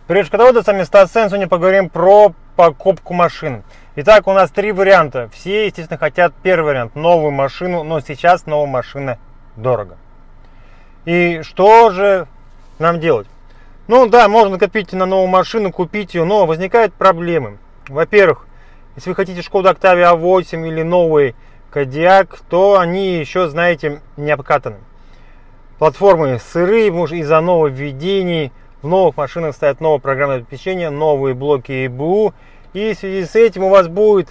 Привет, шкодоводы, с вами Стас Сен. Сегодня поговорим про покупку машин. Итак, у нас три варианта. Все, естественно, хотят первый вариант, новую машину, но сейчас новая машина дорого. И что же нам делать? Ну да, можно накопить на новую машину, купить ее, но возникают проблемы. Во-первых, если вы хотите Шкода Октавия А8 или новый Кодиак, то они еще, знаете, не обкатаны. Платформы сырые, может, из-за нововведений. В новых машинах стоят новое программное обеспечение, новые блоки ЕБУ. И в связи с этим у вас будет,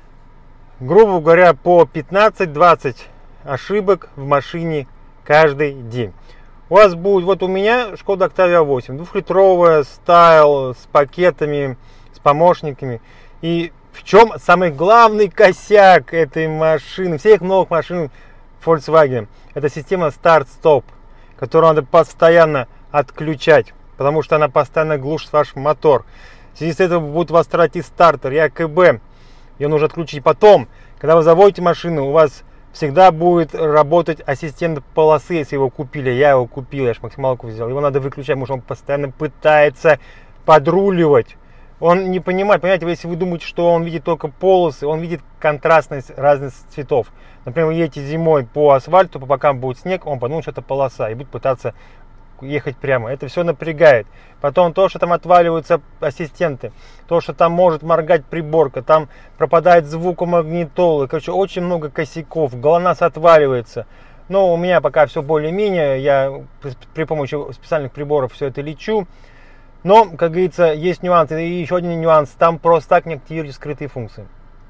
грубо говоря, по 15-20 ошибок в машине каждый день. У вас будет, вот у меня Шкода Октавия 8, двухлитровая, стайл, с пакетами, с помощниками. И в чем самый главный косяк этой машины, всех новых машин Volkswagen? Это система старт-стоп, которую надо постоянно отключать, потому что она постоянно глушит ваш мотор. В связи с этим будет у вас тратить стартер и АКБ. Ее нужно отключить потом. Когда вы заводите машину, у вас всегда будет работать ассистент полосы, если его купили. Я его купил, я же максималку взял. Его надо выключать, потому что он постоянно пытается подруливать. Он не понимает, понимаете, если вы думаете, что он видит только полосы, он видит контрастность разных цветов. Например, вы едете зимой по асфальту, по бокам будет снег, он подумает, что это полоса, и будет пытаться ехать прямо. Это все напрягает. Потом то, что там отваливаются ассистенты, то, что там может моргать приборка, там пропадает звук у магнитолы. Короче, очень много косяков, ГЛОНАСС отваливается. Но у меня пока все более-менее, я при помощи специальных приборов все это лечу. Но, как говорится, есть нюансы. И еще один нюанс, там просто так не активируют скрытые функции.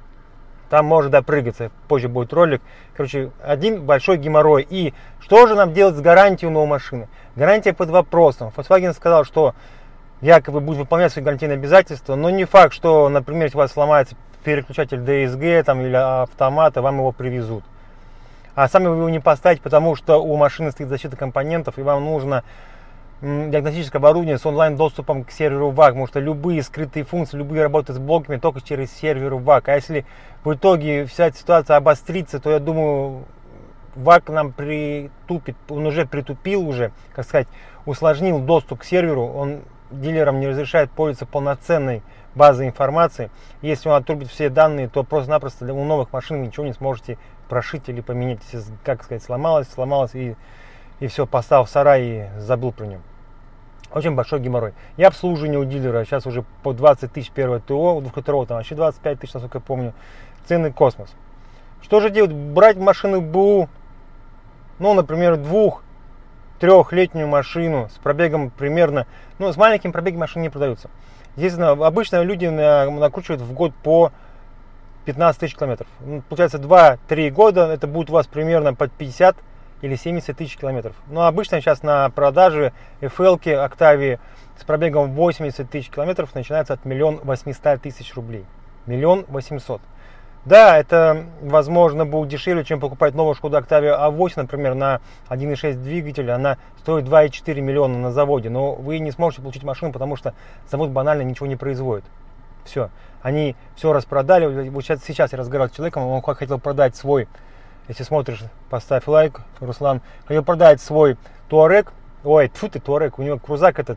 Там можно допрыгаться, позже будет ролик. Короче, один большой геморрой. И что же нам делать с гарантией у новой машины? Гарантия под вопросом. Volkswagen сказал, что якобы будет выполнять свои гарантийные обязательства, но не факт, что, например, если у вас сломается переключатель DSG там, или автомата, вам его привезут. А сами вы его не поставите, потому что у машины стоит защита компонентов, и вам нужно диагностическое оборудование с онлайн-доступом к серверу ВАГ, потому что любые скрытые функции, любые работы с блоками только через сервер ВАГ. А если в итоге вся эта ситуация обострится, то я думаю, ВАГ нам притупит, он уже притупил, как сказать, усложнил доступ к серверу, он дилерам не разрешает пользоваться полноценной базой информации. Если он отрубит все данные, то просто-напросто у новых машин вы ничего не сможете прошить или поменять. Если, как сказать, сломалось и все, поставил в сарай и забыл про него. Очень большой геморрой. И обслуживание у дилера сейчас уже по 20 тысяч первое ТО, у двухлитрового там вообще 25 тысяч, насколько я помню. Цены космос. Что же делать? Брать машину БУ, ну, например, 2-3-летнюю машину с пробегом примерно, ну, с маленьким пробегом машины не продаются. Естественно, обычно люди накручивают в год по 15 тысяч километров. Получается, 2-3 года, это будет у вас примерно под 50 или 70 тысяч километров. Но обычно сейчас на продаже FL-ки Октавии с пробегом 80 тысяч километров начинается от 1 800 000 рублей. 1 800 000. Да, это, возможно, будет дешевле, чем покупать новую Шкоду Октавию А8, например, на 1.6 двигатель. Она стоит 2,4 миллиона на заводе, но вы не сможете получить машину, потому что завод банально ничего не производит. Все. Они все распродали. Вот сейчас я разговаривал с человеком, он хотел продать свой, если смотришь, поставь лайк, Руслан, хотел продать свой Туарек, Туарек, у него крузак этот,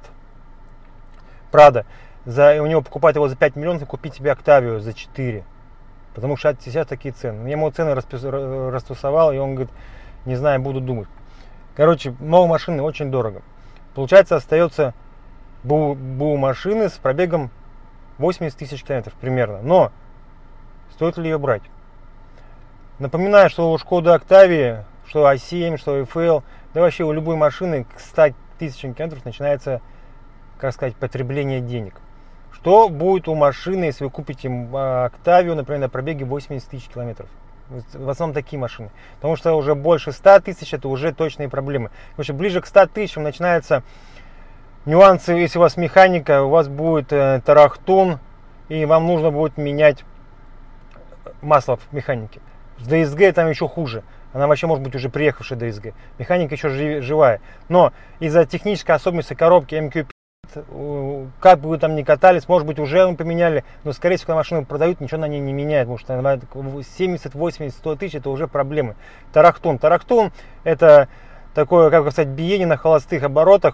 Прада, у него покупать его за 5 миллионов и купить себе Октавию за 4. Потому что сейчас такие цены. Я ему цены растусовал, и он говорит, не знаю, буду думать. Короче, новые машины очень дорого. Получается, остается БУ машины с пробегом 80 тысяч километров примерно. Но стоит ли ее брать? Напоминаю, что у Шкоды Октавии, что А7, что FL, да вообще у любой машины к 100 тысячам километров начинается, как сказать, потребление денег. Что будет у машины, если вы купите Октавию, например, на пробеге 80 тысяч километров? В основном такие машины. Потому что уже больше 100 тысяч это уже точные проблемы. Потому что ближе к 100 тысячам начинаются нюансы. Если у вас механика, у вас будет тарахтун, и вам нужно будет менять масло в механике. С DSG там еще хуже. Она вообще может быть уже приехавшая DSG. Механика еще живая. Но из-за технической особенности коробки MQP, как бы вы там ни катались, может быть уже мы поменяли, но скорее всего, когда машину продают, ничего на ней не меняет, потому что 70, 80, 100 тысяч это уже проблемы. Тарахтун это такое, как сказать, биение на холостых оборотах.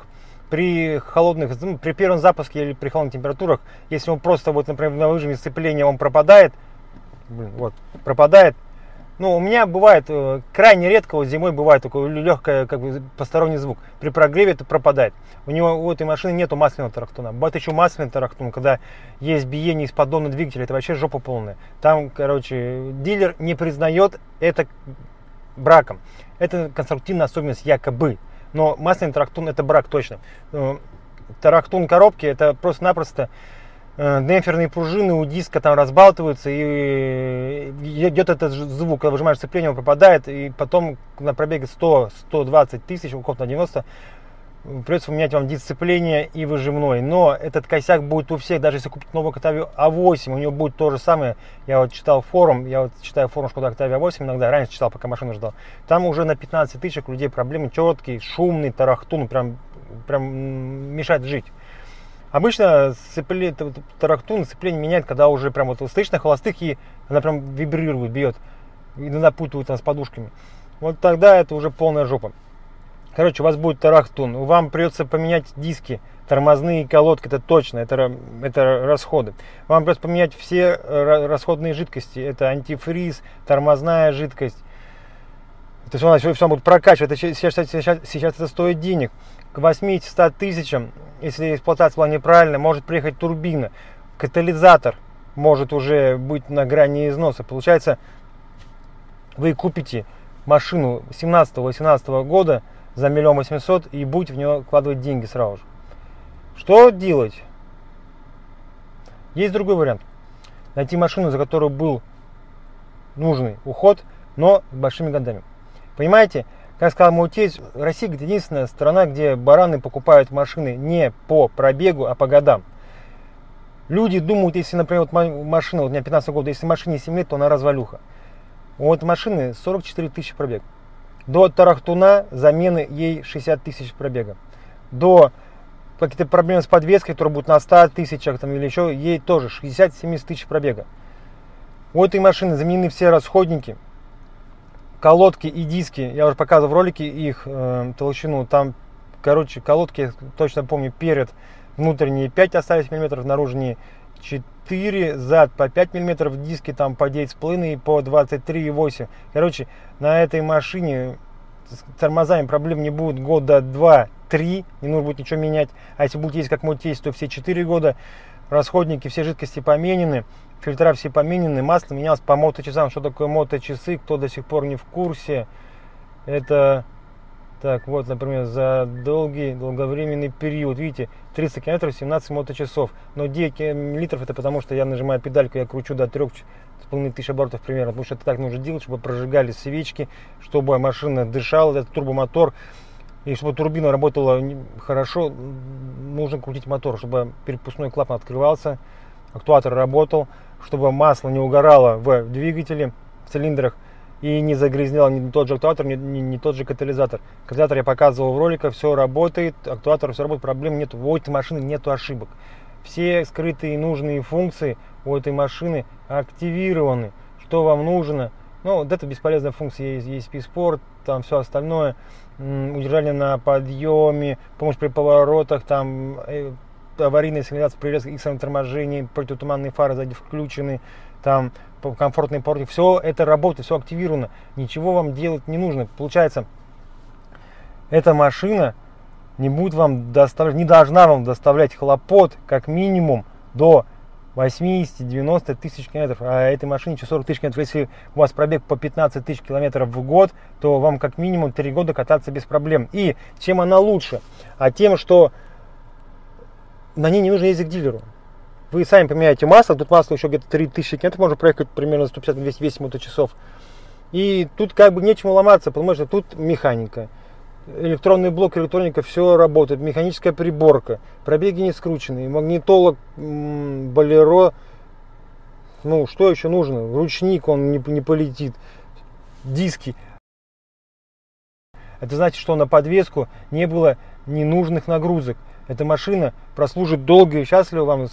при холодных, при первом запуске или при холодных температурах, если он просто, вот, например, на выжиме сцепления он пропадает, пропадает. Ну, у меня бывает, крайне редко, вот зимой бывает такой легкий, как бы, посторонний звук. При прогреве это пропадает. У этой машины нету масляного тарахтуна. Бывает еще масляный тарахтун, когда есть биение из поддона двигателя, это вообще жопа полная. Там, короче, дилер не признает это браком. Это конструктивная особенность якобы. Но масляный тарахтун это брак точно. Тарахтун коробки это просто-напросто демпферные пружины у диска там разбалтываются, и идет этот звук, когда выжимаешь сцепление, он пропадает, и потом на пробеге 100-120 тысяч, около на 90, придется менять вам диск сцепления и выжимной. Но этот косяк будет у всех, даже если купить новую Octavia A8, у него будет то же самое. Я вот читал форум, читаю форум Skoda Octavia A8 иногда, раньше читал, пока машину ждал. Там уже на 15 тысяч у людей проблемы, четкий, шумный тарахтун, прям мешает жить. Обычно тарахтун сцепление меняет, когда уже прям вот слышно холостых, и она прям вибрирует, бьет, и напутывает там с подушками. Вот тогда это уже полная жопа. Короче, у вас будет тарахтун, вам придется поменять диски, тормозные колодки, это точно, это расходы. Вам придется поменять все расходные жидкости, это антифриз, тормозная жидкость. То есть она все будет прокачивать, сейчас это стоит денег. К 80-100 тысячам, если эксплуатация была неправильная, может приехать турбина. Катализатор может уже быть на грани износа. Получается, вы купите машину 17-18 года за 1 800 000 и будете в нее вкладывать деньги сразу же. Что делать? Есть другой вариант. Найти машину, за которую был нужный уход, но с большими годами. Понимаете? Как сказал мой отец, Россия единственная страна, где бараны покупают машины не по пробегу, а по годам. Люди думают, если, например, вот машина, вот у меня 15 года, если машине 7 лет, то она развалюха. У этой машины 44 тысячи пробег. До тарахтуна замены ей 60 тысяч пробега. До какие-то проблемы с подвеской, которые будут на 100 тысячах там, или еще, ей тоже 60-70 тысяч пробега. У этой машины заменены все расходники. Колодки и диски, я уже показывал в ролике их толщину, там, короче, колодки, точно помню, перед внутренние 5 остались мм, наружные 4, зад по 5 мм, диски там по 9,5 и по 23,8. Короче, на этой машине с тормозами проблем не будет года 2-3, не нужно будет ничего менять, а если будет ездить как мой тесть, то все 4 года, расходники, все жидкости поменены. Фильтра все поменены, масло менялось по моточасам. Что такое моточасы, кто до сих пор не в курсе, это, так вот, например, за долговременный период, видите, 300 км 17 моточасов, но 9 литров это потому, что я нажимаю педальку, я кручу до 3500 оборотов примерно, потому что это так нужно делать, чтобы прожигали свечки, чтобы машина дышала, этот турбомотор, и чтобы турбина работала хорошо, нужно крутить мотор, чтобы перепускной клапан открывался, актуатор работал, чтобы масло не угорало в двигателе, в цилиндрах и не загрязняло ни тот же актуатор, ни тот же катализатор. Катализатор я показывал в роликах, все работает, актуатор все работает, проблем нет. У этой машины нету ошибок. Все скрытые нужные функции у этой машины активированы. Что вам нужно? Ну, вот это бесполезная функция, есть ESP Sport, там все остальное, удержание на подъеме, помощь при поворотах, там аварийная сигнализация при резком иксовом торможении, противотуманные фары сзади включены, там комфортный поворот, все это работает, все активировано, ничего вам делать не нужно. Получается, эта машина не будет вам доставлять, не должна вам доставлять хлопот как минимум до 80-90 тысяч километров, а этой машине 40 тысяч километров. Если у вас пробег по 15 тысяч километров в год, то вам как минимум 3 года кататься без проблем. И чем она лучше? А тем, что на ней не нужно ездить к дилеру. Вы сами поменяете масло, тут масло еще где-то 3000 км, можно проехать примерно 150-200 моточасов. И тут как бы нечему ломаться, потому что тут механика. Электронный блок, электроника, все работает, механическая приборка, пробеги не скрученные, магнитолог, болеро, ну что еще нужно, ручник, он не полетит, диски. Это значит, что на подвеску не было ненужных нагрузок. Эта машина прослужит долго и счастливо вам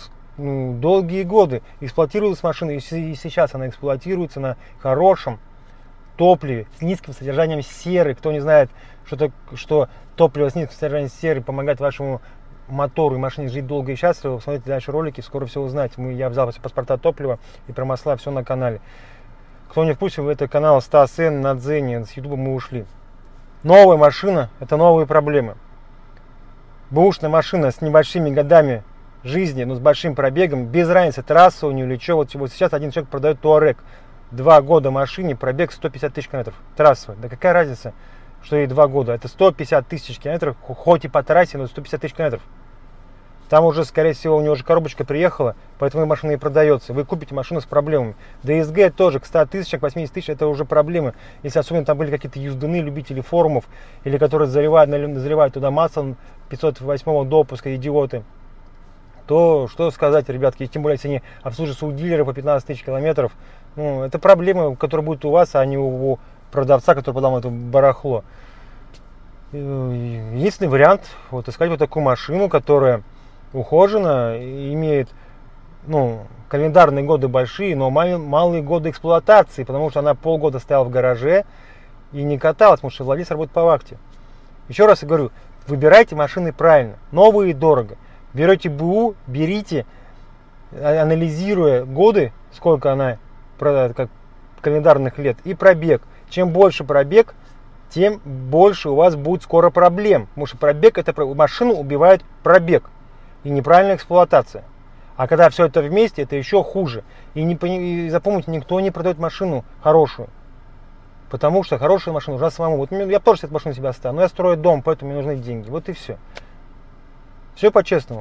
долгие годы. Эксплуатировалась машина, и сейчас она эксплуатируется на хорошем топливе с низким содержанием серы. Кто не знает, что топливо с низким содержанием серы помогает вашему мотору и машине жить долго и счастливо, смотрите дальше ролики, скоро все узнаете. Я взял все паспорта топлива и про масла, все на канале. Кто не в курсе, это канал Стас Н на Дзене, с Ютуба мы ушли. Новая машина – это новые проблемы. Бэушная машина с небольшими годами жизни, но с большим пробегом, без разницы, трасса у нее или что. Вот сейчас один человек продает Туарек. 2 года машине, пробег 150 тысяч километров. Трассовый. Да какая разница, что ей 2 года? Это 150 тысяч километров, хоть и по трассе, но 150 тысяч километров. Там уже, скорее всего, у него уже коробочка приехала, поэтому и машина и продается. Вы купите машину с проблемами. DSG тоже к 100 тысячам, к 80 тысяч, это уже проблемы. Если особенно там были какие-то юздуны, любители форумов, или которые заливают туда масло 508 допуска, идиоты, то что сказать, ребятки, тем более, если они обслуживаются у дилера по 15 тысяч километров, ну, это проблема, которая будет у вас, а не у продавца, который продал это барахло. Единственный вариант, вот искать вот такую машину, которая ухожена, имеет, ну, календарные годы большие, но малые годы эксплуатации, потому что она полгода стояла в гараже и не каталась, потому что владелец работает по вахте. Еще раз я говорю, выбирайте машины правильно, новые и дорого. Берете БУ, берите, анализируя годы, сколько она как календарных лет, и пробег. Чем больше пробег, тем больше у вас будет скоро проблем. Потому что пробег, это машину убивает пробег и неправильная эксплуатация. А когда все это вместе, это еще хуже. И запомните, никто не продает машину хорошую. Потому что хорошая машина нужна самому. Вот я тоже эту машину себе оставил, но я строю дом, поэтому мне нужны деньги. Вот и все. Все по-честному.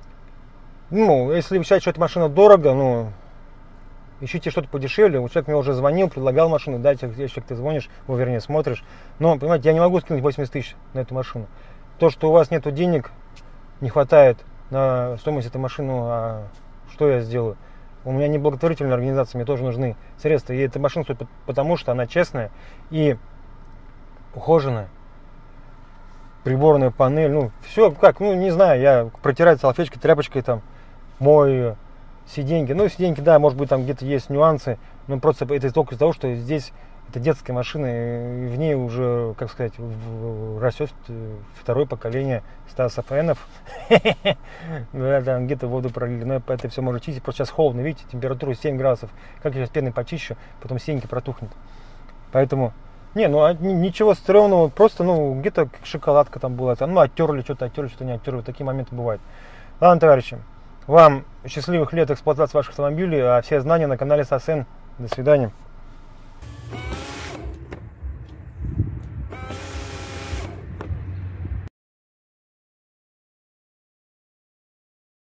Ну, если вы считаете, что эта машина дорого, ну, ищите что-то подешевле. Вот человек мне уже звонил, предлагал машину, дайте, если ты звонишь, вернее, смотришь. Но, понимаете, я не могу скинуть 80 тысяч на эту машину. То, что у вас нет денег, не хватает на стоимость этой машины, а что я сделаю? У меня не благотворительная организация, мне тоже нужны средства. И эта машина стоит потому, что она честная и ухоженная. Приборная панель, ну, все как, ну, не знаю, я протираю салфеточкой, тряпочкой там, мою сиденьки. Ну, сиденьки, да, может быть, там где-то есть нюансы, но просто это только из-за того, что здесь это детская машина, и в ней уже, как сказать, растет второе поколение Стасов Энов. Да, там где-то воду пролили, но это все может чистить. Просто сейчас холодно, видите, температура 7 градусов. Как я сейчас пеной почищу, потом синенький протухнет. Поэтому, не, ну ничего стрёмного, просто, ну, где-то шоколадка там была, там, ну, оттерли что-то не оттерли, такие моменты бывают. Ладно, товарищи, вам счастливых лет эксплуатации ваших автомобилей, а все знания на канале Стас Н. До свидания.